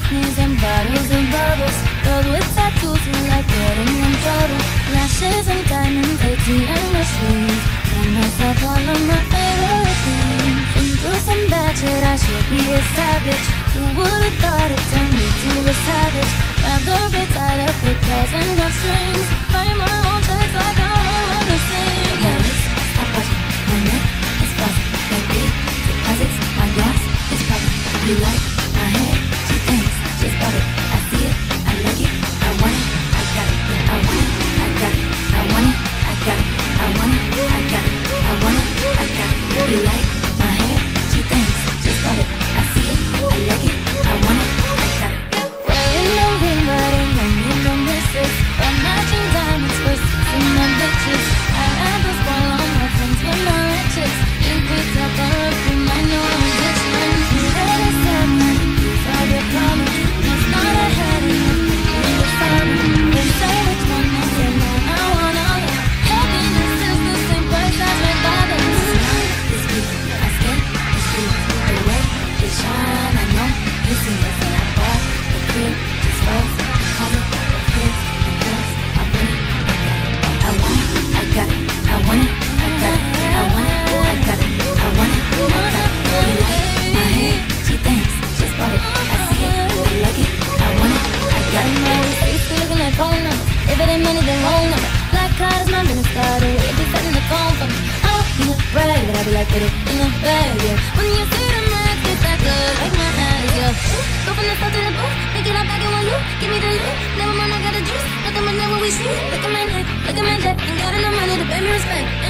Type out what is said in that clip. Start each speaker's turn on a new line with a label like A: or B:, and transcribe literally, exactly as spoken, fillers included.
A: Knees and bottles and bubbles, filled with tattoos who like getting in trouble. Lashes and diamonds, A T M machines. Find myself all of my favorite things. Been through some bad shit, I should be a savage. Who would've thought it turned me to a savage? Rather be tied up with calls and not strings. Write my own checks like I wanna sing. My wrist is stop watching, my neck is buzzing. Like big deposits, my glass is popping. You like my hair? She thinks she's bought it. I see it, I like it, I want it, I got it, I want it, I got it, I want it, I got it, I want it, I got it, I want it, I got it. You like my hair? She thinks she's bought it. I see it, I like it, I want it, I got it. Wearing no ring, but ain't no need no misses. But matching diamonds for six and my bitches. I had to spoil all my friends with my riches. Think we took a look, we might know I'm ditching. You heard it said, man, these are your problems. It's not ahead of you, in the silence. They say which one I say, man, I want all of it. Happiness is the same price as my father's. It's beautiful, I skate, it's beautiful. The way they shine, I know you see it. And I bought the crib, just rose, cover, the kids, the girls. I want it, I got it, I got it, I want it, I got it, I want it, I got it, I want it, I got it. You like my hair? She thinks she's bought it. I see it, I like it, I want it, I got it. My receipts be looking like phone numbers. If it ain't money, then wrong number. Black card is my business card, or it be setting the phone for me. I don't need a brag, but I be like, put it in the bag, yeah. When you see the max, get that good, like my eyes, yeah. Go from the south to the booth, pick it up back in one loop. Give me the loot, never mind, I got the juice. Look at my neck when we shoot. Look at my neck, look at my neck. Ain't got enough money to pay me respect.